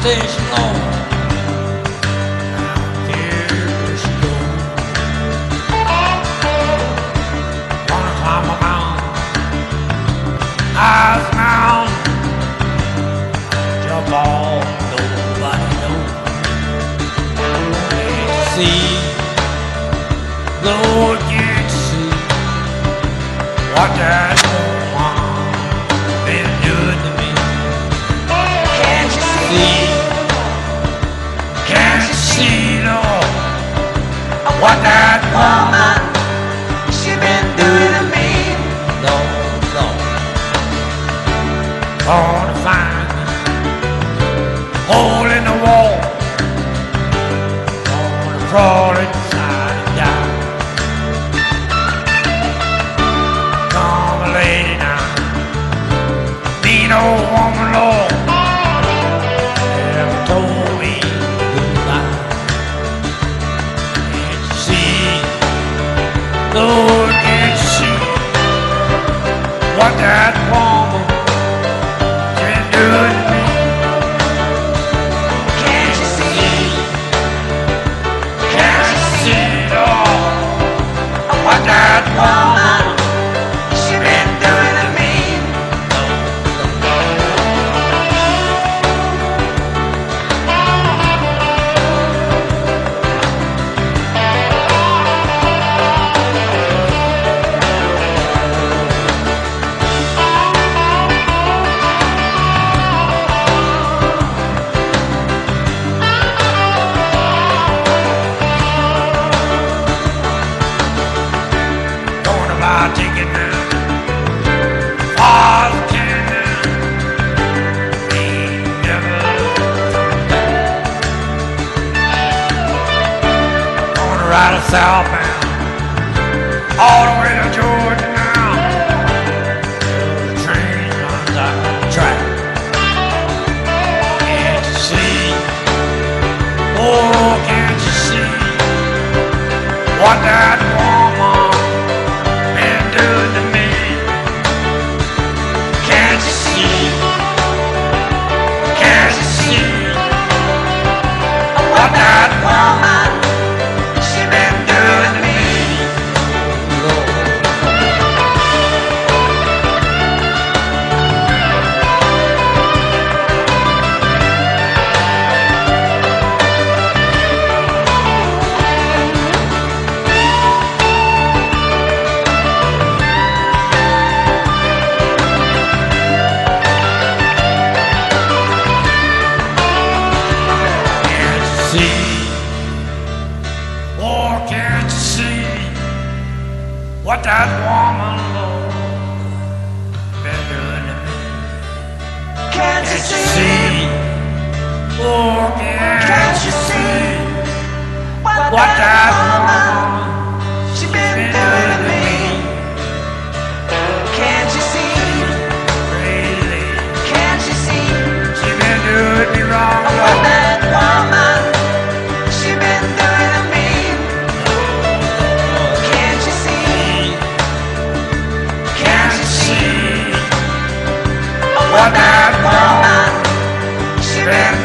station Lord. There she goes. Wanna climb a mountain, high as a mountain, jump off, nobody knows. Can't see, Lord, can't see what that woman been doing to me. Can't you see? Can't you see, Lord, what that woman she been doing to me? Lord, Lord, gonna find me hole in the wall, gonna crawl inside and die. Come, lady, now, mean old woman, Lord, never told me goodbye. Can't you see, Lord, can't you see what that woman been doing to me? Can't you see? Can't you see, Lord, what that woman she been doing to me? Gonna buy a ticket now, all can now, ain't never come back. Gonna ride a southbound, all the way to Georgia now, till the train runs out the track. Can't you see? Oh, can't you see what that woman been doing to me? Can't you see? Can't you see what that woman she been doing to me? Can't you see? Oh, can't you see what that woman, Lord, been doing to me? Can't you Can't you see see? Oh, can't you see what what that that woman woman she been been doing to doing to me? me? Can't you see? Crazy, Can't you see she been doing me wrong, what Lord. that woman she been doing to me? Can't you see? Can't you see What that woman she she been been